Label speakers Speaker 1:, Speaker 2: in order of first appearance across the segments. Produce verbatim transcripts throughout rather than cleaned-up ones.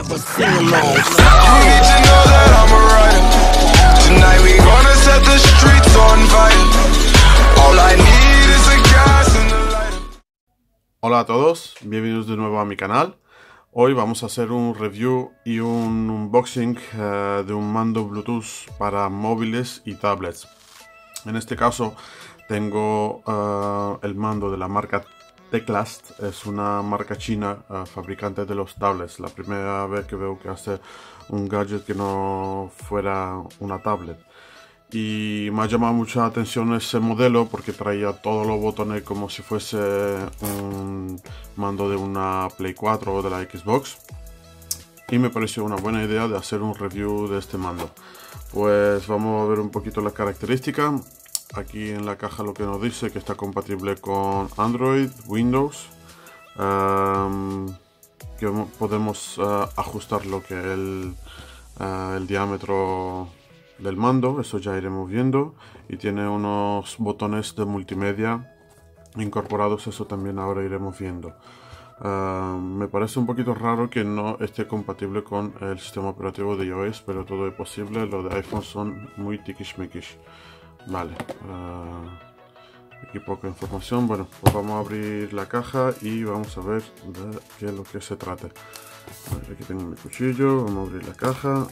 Speaker 1: but sing along.
Speaker 2: You need to know that I'm a rider. Tonight we gonna set the streets on fire. All I need is a gas and a lighter.
Speaker 3: Hola a todos, bienvenidos de nuevo a mi canal. Hoy vamos a hacer un review y un unboxing uh, de un mando Bluetooth para móviles y tablets. En este caso tengo uh, el mando de la marca Teclast. Es una marca china, uh, fabricante de los tablets. La primera vez que veo que hace un gadget que no fuera una tablet. Y me ha llamado mucha atención ese modelo porque traía todos los botones como si fuese un mando de una Play cuatro o de la Xbox. Y me pareció una buena idea de hacer un review de este mando. Pues vamos a ver un poquito las características. Aquí en la caja lo que nos dice que está compatible con Android, Windows, um, que podemos uh, ajustar lo que es el, uh, el diámetro del mando, eso ya iremos viendo, y tiene unos botones de multimedia incorporados, eso también ahora iremos viendo. Uh, me parece un poquito raro que no esté compatible con el sistema operativo de iOS, pero todo es posible. Los de iPhone son muy tiquismiquis. Vale, uh, aquí poca información. Bueno, pues vamos a abrir la caja y vamos a ver de qué es lo que se trata. Vale, aquí tengo mi cuchillo, vamos a abrir la caja.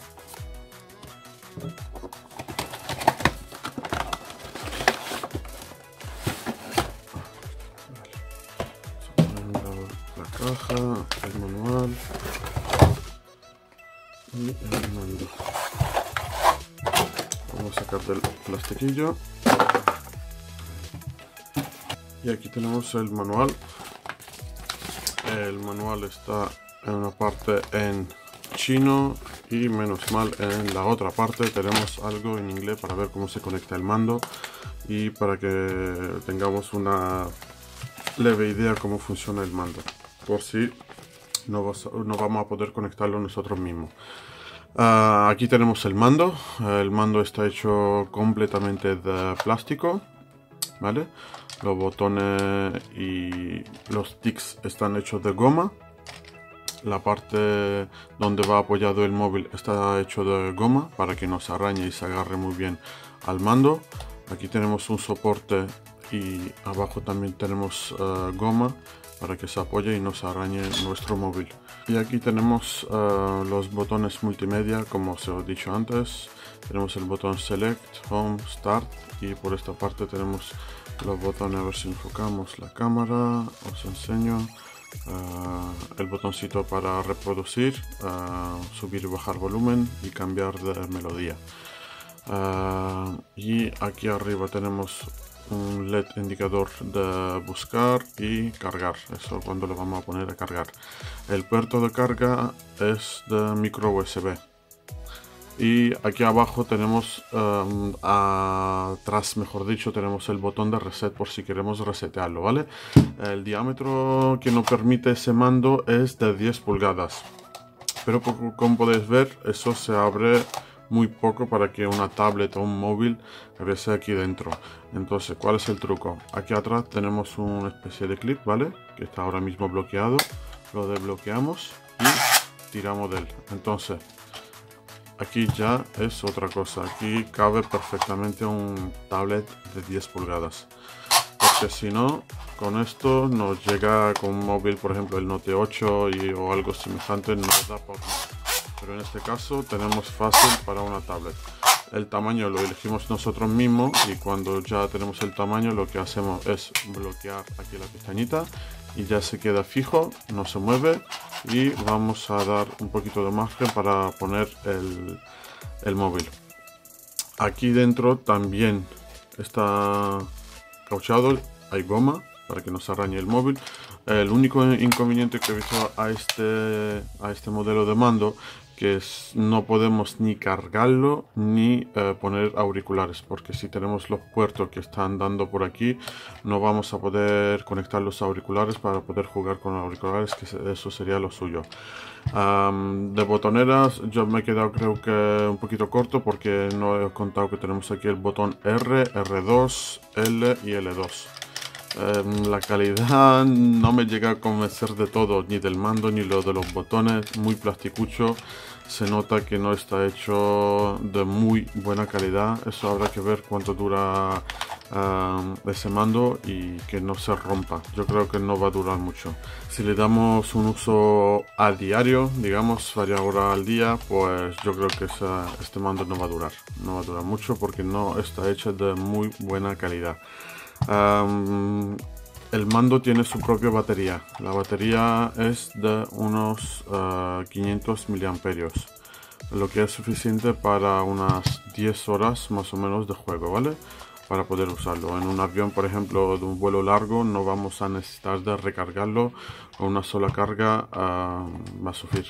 Speaker 3: Vale. La caja, el manual y el mando. Vamos a sacar del plastiquillo y aquí tenemos el manual. El manual está en una parte en chino y menos mal en la otra parte tenemos algo en inglés para ver cómo se conecta el mando y para que tengamos una leve idea cómo funciona el mando, por si no, vas, no vamos a poder conectarlo nosotros mismos. Uh, aquí tenemos el mando. El mando está hecho completamente de plástico, ¿vale? Los botones y los tics están hechos de goma. La parte donde va apoyado el móvil está hecho de goma para que no se arañe y se agarre muy bien al mando. Aquí tenemos un soporte y abajo también tenemos uh, goma para que se apoye y no se arañe nuestro móvil. Y aquí tenemos uh, los botones multimedia, como os he dicho antes. Tenemos el botón Select, Home, Start, y por esta parte tenemos los botones. A ver si enfocamos la cámara, os enseño. Uh, el botoncito para reproducir, uh, subir y bajar volumen y cambiar de melodía. Uh, y aquí arriba tenemos un L E D indicador de buscar y cargar, eso cuando lo vamos a poner a cargar. El puerto de carga es de micro U S B. Y aquí abajo tenemos, um, atrás mejor dicho, tenemos el botón de reset por si queremos resetearlo, ¿vale? El diámetro que nos permite ese mando es de diez pulgadas. Pero como podéis ver, eso se abre muy poco para que una tablet o un móvil cabiese aquí dentro. Entonces, ¿cuál es el truco? Aquí atrás tenemos una especie de clip, ¿vale? Que está ahora mismo bloqueado. Lo desbloqueamos y tiramos de él. Entonces, aquí ya es otra cosa. Aquí cabe perfectamente un tablet de diez pulgadas. Porque si no, con esto nos llega con un móvil, por ejemplo el Note ocho y, o algo semejante, nos da por nada. Pero en este caso tenemos fácil para una tablet. El tamaño lo elegimos nosotros mismos y cuando ya tenemos el tamaño lo que hacemos es bloquear aquí la pestañita y ya se queda fijo, no se mueve, y vamos a dar un poquito de margen para poner el, el móvil. Aquí dentro también está cauchado, hay goma para que no se arañe el móvil. El único inconveniente que he visto a este, a este modelo de mando, que es, no podemos ni cargarlo ni eh, poner auriculares, porque si tenemos los puertos que están dando por aquí, no vamos a poder conectar los auriculares para poder jugar con auriculares, que eso sería lo suyo. Um, de botoneras yo me he quedado creo que un poquito corto porque no he contado que tenemos aquí el botón R, R dos, L y L dos. Eh, la calidad no me llega a convencer de todo, ni del mando ni lo de los botones, muy plasticucho. Se nota que no está hecho de muy buena calidad. Eso habrá que ver cuánto dura uh, ese mando y que no se rompa. Yo creo que no va a durar mucho. Si le damos un uso a diario, digamos varias horas al día, pues yo creo que esa, este mando no va a durar. No va a durar mucho porque no está hecho de muy buena calidad. Um, el mando tiene su propia batería. La batería es de unos uh, quinientos miliamperios, lo que es suficiente para unas diez horas más o menos de juego, ¿vale? Para poder usarlo. En un avión, por ejemplo, de un vuelo largo, no vamos a necesitar de recargarlo. Con una sola carga uh, va a sufrir.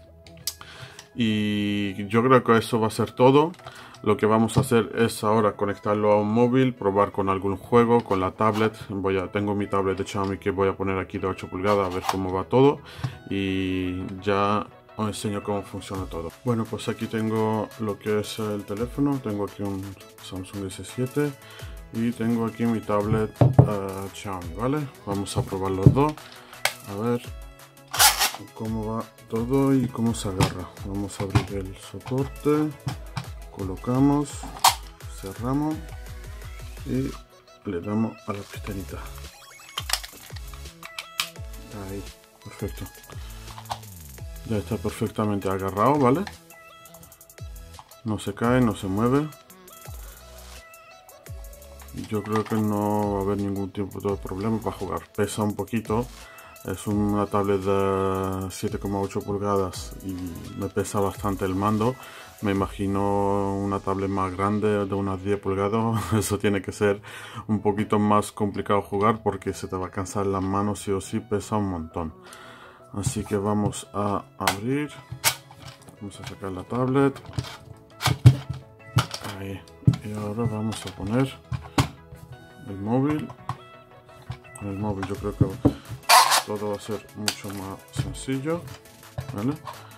Speaker 3: Y yo creo que eso va a ser todo. Lo que vamos a hacer es ahora conectarlo a un móvil, probar con algún juego, con la tablet. Voy a, tengo mi tablet de Xiaomi que voy a poner aquí de ocho pulgadas a ver cómo va todo. Y ya os enseño cómo funciona todo. Bueno, pues aquí tengo lo que es el teléfono. Tengo aquí un Samsung S siete y tengo aquí mi tablet uh, Xiaomi, ¿vale? Vamos a probar los dos. A ver cómo va todo y cómo se agarra. Vamos a abrir el soporte, colocamos, cerramos y le damos a la pestañita. Ahí, perfecto. Ya está perfectamente agarrado, ¿vale? No se cae, no se mueve. Yo creo que no va a haber ningún tipo de problema para jugar. Pesa un poquito. Es una tablet de siete coma ocho pulgadas y me pesa bastante el mando. Me imagino una tablet más grande de unas diez pulgadas. Eso tiene que ser un poquito más complicado jugar porque se te va a cansar las manos sí o sí, pesa un montón. Así que vamos a abrir. Vamos a sacar la tablet. Ahí. Y ahora vamos a poner el móvil. Con el móvil yo creo que todo va a ser mucho más sencillo, ¿vale?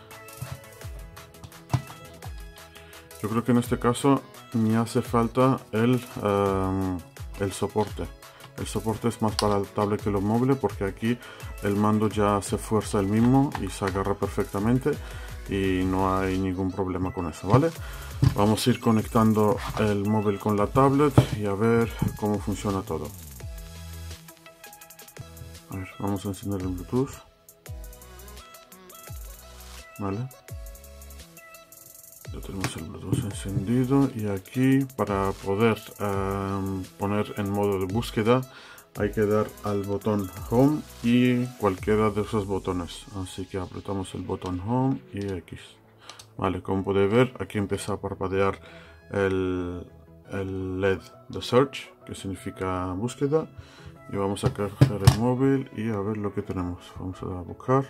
Speaker 3: Yo creo que en este caso ni hace falta el, um, el soporte. El soporte es más para el tablet que los móviles porque aquí el mando ya se fuerza el mismo y se agarra perfectamente y no hay ningún problema con eso, ¿vale? Vamos a ir conectando el móvil con la tablet y a ver cómo funciona todo. A ver, vamos a encender el Bluetooth. Vale. Ya tenemos el Bluetooth encendido y aquí para poder um, poner en modo de búsqueda hay que dar al botón Home y cualquiera de esos botones. Así que apretamos el botón Home y X. Vale, como podéis ver aquí empieza a parpadear el, el L E D de Search, que significa búsqueda. Y vamos a cargar el móvil y a ver lo que tenemos. Vamos a dar a buscar.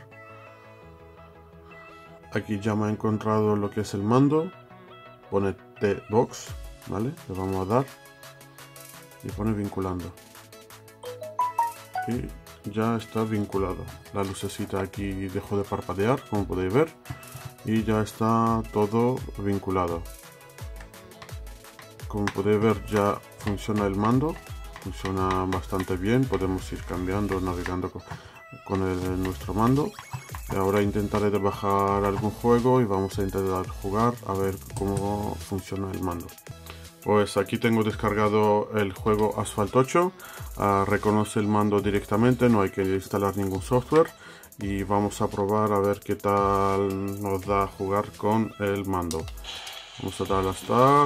Speaker 3: Aquí ya me ha encontrado lo que es el mando. Pone T-Box, ¿vale? Le vamos a dar y pone vinculando. Y ya está vinculado. La lucecita aquí dejó de parpadear, como podéis ver. Y ya está todo vinculado. Como podéis ver ya funciona el mando. Funciona bastante bien, podemos ir cambiando, navegando con, con el, nuestro mando. Y ahora intentaré de bajar algún juego y vamos a intentar jugar a ver cómo funciona el mando. Pues aquí tengo descargado el juego Asphalt ocho, uh, reconoce el mando directamente, no hay que instalar ningún software. Y vamos a probar a ver qué tal nos da jugar con el mando. Vamos a dar a Start.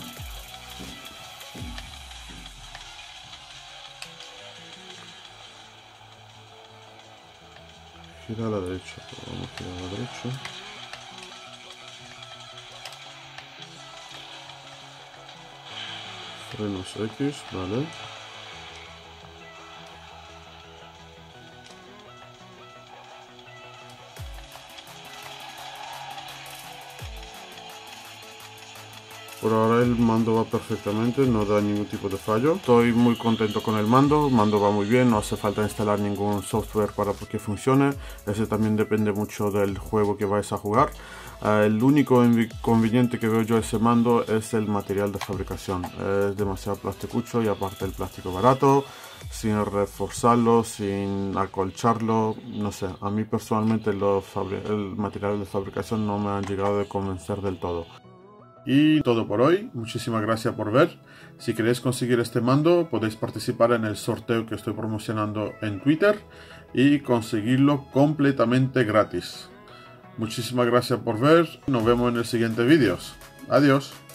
Speaker 3: Gira a la derecha, vamos a girar a la derecha. Frenos X, vale. Por ahora el mando va perfectamente, no da ningún tipo de fallo. Estoy muy contento con el mando, el mando va muy bien, no hace falta instalar ningún software para que funcione. Ese también depende mucho del juego que vais a jugar. Uh, el único inconveniente que veo yo a ese mando es el material de fabricación. Es demasiado plasticucho y aparte el plástico barato, sin reforzarlo, sin acolcharlo, no sé, a mí personalmente los el material de fabricación no me han llegado a convencer del todo. Y todo por hoy, muchísimas gracias por ver. Si queréis conseguir este mando podéis participar en el sorteo que estoy promocionando en Twitter y conseguirlo completamente gratis. Muchísimas gracias por ver, nos vemos en el siguiente vídeo. Adiós.